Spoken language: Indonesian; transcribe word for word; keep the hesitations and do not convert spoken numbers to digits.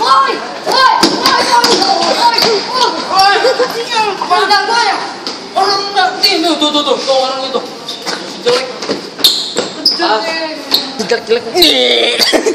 Woi, woi, woi, woi, woi, kucingnya, pada gua ya. Orang enggak nih, tuh, tuh, tuh, tuh, tuh orang itu. Jelek. Jelek. Jelek, jelek.